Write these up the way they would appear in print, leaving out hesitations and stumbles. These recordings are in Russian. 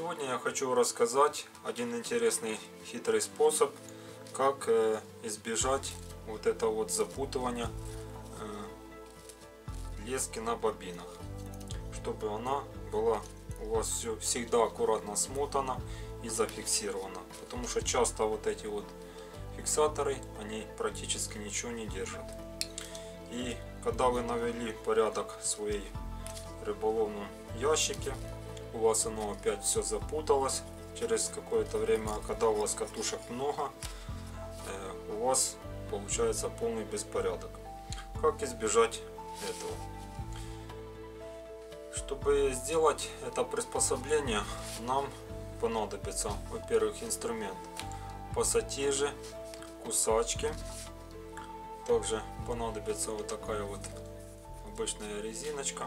Сегодня я хочу рассказать один интересный хитрый способ, как избежать вот этого вот запутывания лески на бобинах, чтобы она была у вас все всегда аккуратно смотана и зафиксирована, потому что часто вот эти вот фиксаторы, они практически ничего не держат. И когда вы навели порядок в своей рыболовном ящике, у вас оно опять все запуталось через какое-то время, а когда у вас катушек много, у вас получается полный беспорядок. Как избежать этого? Чтобы сделать это приспособление, нам понадобится, во-первых, инструмент пассатижи, кусачки. Также понадобится вот такая вот обычная резиночка.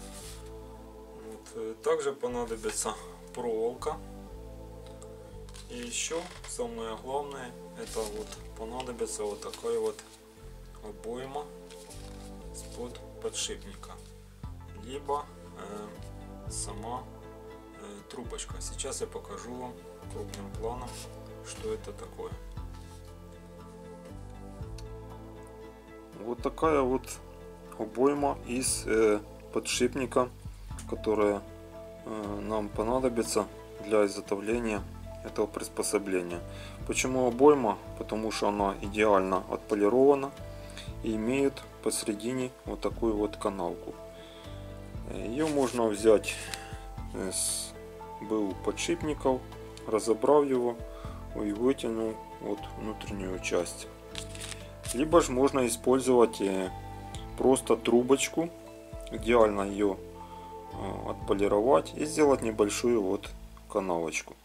Также понадобится проволока. И еще самое главное, это вот понадобится вот такая вот обойма с-под подшипника, либо сама трубочка. Сейчас я покажу вам крупным планом, что это такое. Вот такая вот обойма из подшипника, которая нам понадобится для изготовления этого приспособления. Почему обойма? Потому что она идеально отполирована и имеет посередине вот такую вот канавку. Ее можно взять с БУ подшипников, разобрав его и вытянул вот внутреннюю часть. Либо же можно использовать просто трубочку, идеально ее отполировать и сделать небольшую вот канавочку.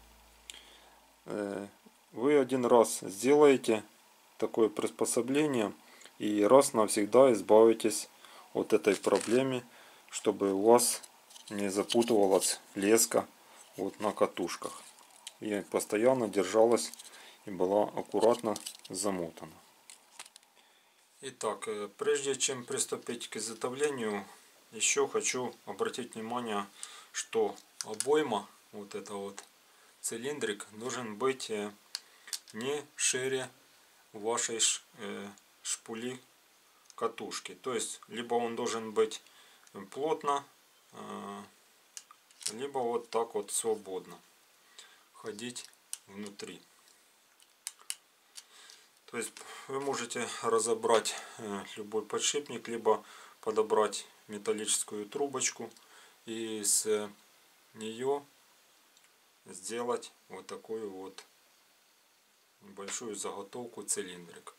Вы один раз сделаете такое приспособление и раз навсегда избавитесь от этой проблемы, чтобы у вас не запутывалась леска вот на катушках и постоянно держалась и была аккуратно замотана. Итак, прежде чем приступить к изготовлению, еще хочу обратить внимание, что обойма, вот это вот цилиндрик, должен быть не шире вашей шпули катушки. То есть, либо он должен быть плотно, либо вот так вот свободно ходить внутри. То есть вы можете разобрать любой подшипник, либо подобрать металлическую трубочку и с нее сделать вот такую вот небольшую заготовку цилиндрик.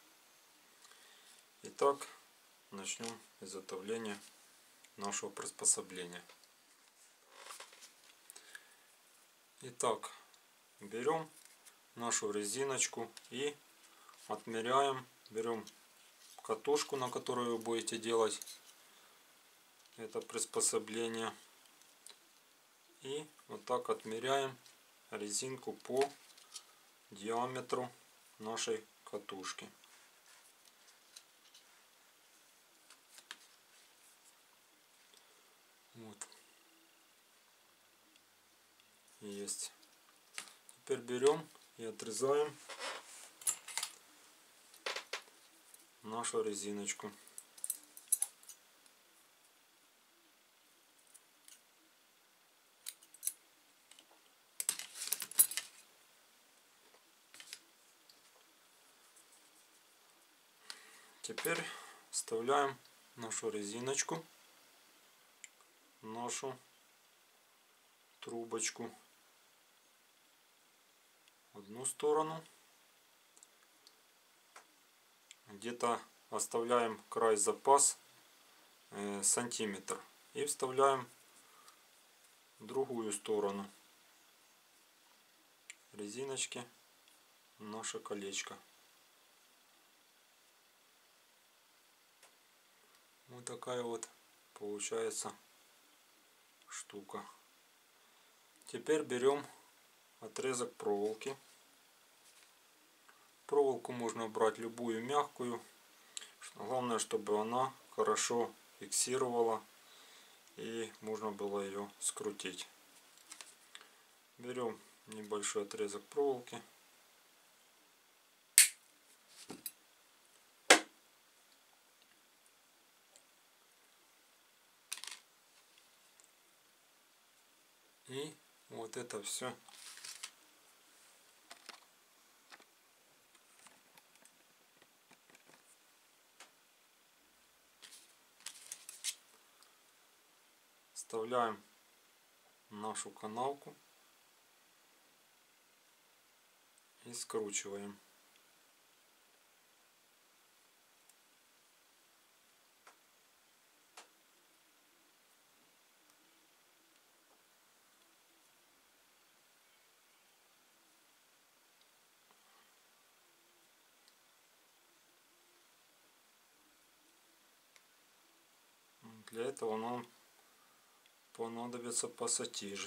Итак, начнем изготовление нашего приспособления. Итак, берем нашу резиночку и отмеряем, берем катушку, на которую вы будете делать это приспособление, и вот так отмеряем резинку по диаметру нашей катушки. Вот. Есть. Теперь берем и отрезаем нашу резиночку. Теперь вставляем нашу резиночку, нашу трубочку в одну сторону. Где-то оставляем край запас сантиметр и вставляем в другую сторону резиночки наше колечко. Вот такая вот получается штука. Теперь берем отрезок проволоки. Проволоку можно брать любую мягкую. Главное, чтобы она хорошо фиксировала и можно было ее скрутить. Берем небольшой отрезок проволоки. И вот это все вставляем в нашу канавку и скручиваем. Для этого нам понадобятся пассатижи.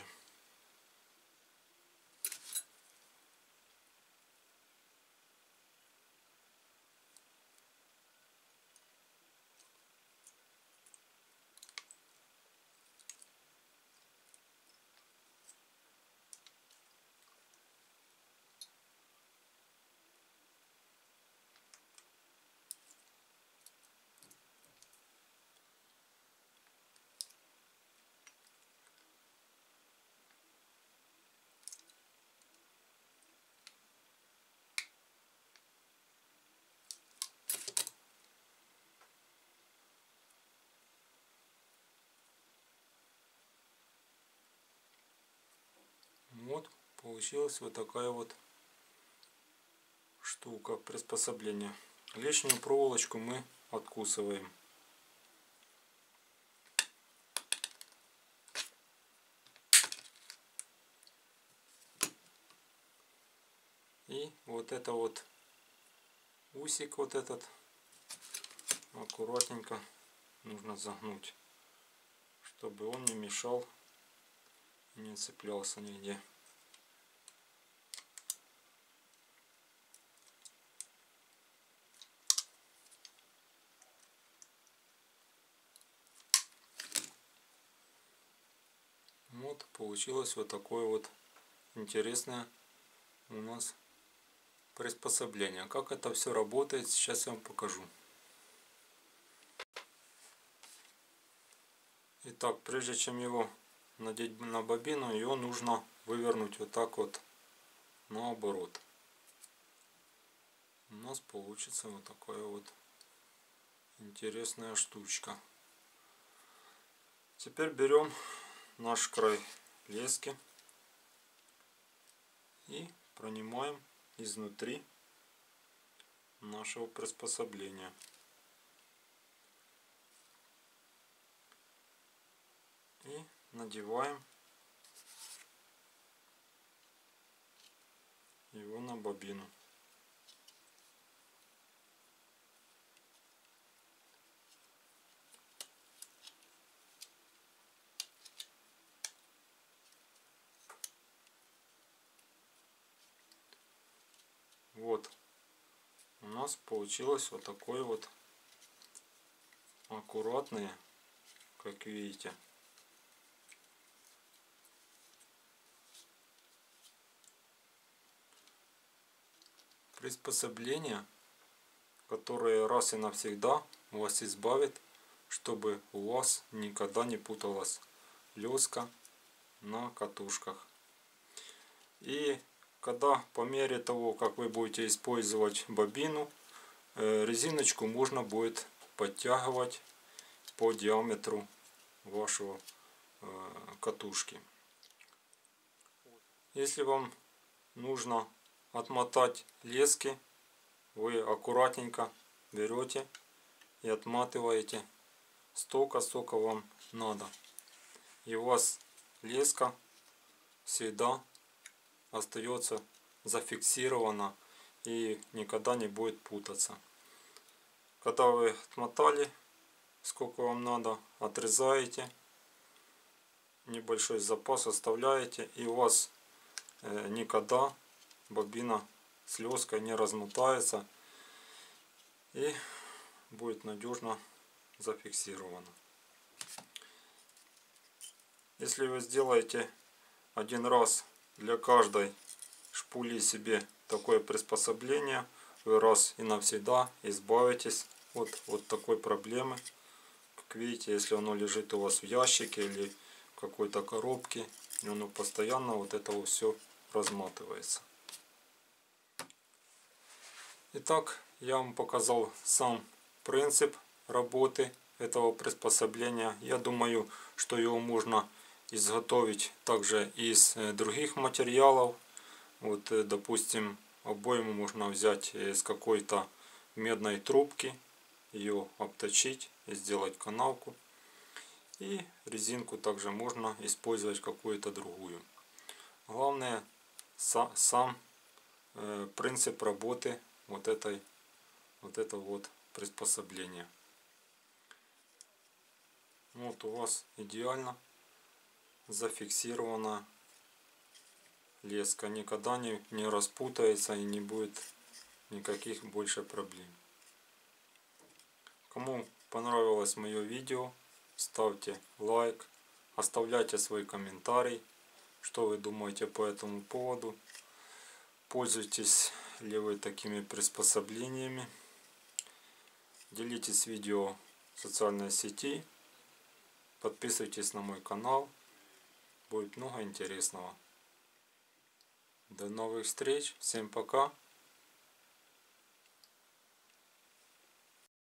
Вот получилась вот такая вот штука, приспособление. Лишнюю проволочку мы откусываем. И вот это вот усик вот этот аккуратненько нужно загнуть, чтобы он не мешал и не цеплялся нигде. Вот получилось вот такое вот интересное у нас приспособление. Как это все работает, сейчас я вам покажу. Итак, прежде чем его надеть на бобину, ее нужно вывернуть вот так вот наоборот. У нас получится вот такая вот интересная штучка. Теперь берем наш край лески и пронимаем изнутри нашего приспособления. И надеваем его на бобину. Вот у нас получилось вот такое вот аккуратное, как видите, приспособление, которое раз и навсегда вас избавит, чтобы у вас никогда не путалась леска на катушках. И когда по мере того, как вы будете использовать бобину, резиночку можно будет подтягивать по диаметру вашего катушки. Если вам нужно отмотать лески, вы аккуратненько берете и отматываете столько, сколько вам надо. И у вас леска всегда остается зафиксирована и никогда не будет путаться. Когда вы отмотали, сколько вам надо, отрезаете, небольшой запас оставляете, и у вас никогда бобина с леской не размотается и будет надежно зафиксирована. Если вы сделаете один раз для каждой шпули себе такое приспособление, вы раз и навсегда избавитесь от такой проблемы. Как видите, если оно лежит у вас в ящике или в какой-то коробке, и оно постоянно вот это все разматывается. Итак, я вам показал сам принцип работы этого приспособления. Я думаю, что его можно изготовить также из других материалов. Вот, допустим, обойму можно взять из какой-то медной трубки, ее обточить и сделать канавку. И резинку также можно использовать какую-то другую. Главное сам принцип работы вот это вот приспособление. Вот у вас идеально зафиксирована леска, никогда не распутается и не будет никаких больше проблем. Кому понравилось мое видео, ставьте лайк, оставляйте свой комментарий, что вы думаете по этому поводу. Пользуетесь ли вы такими приспособлениями? Делитесь видео в социальной сети. Подписывайтесь на мой канал. Будет много интересного. До новых встреч. Всем пока.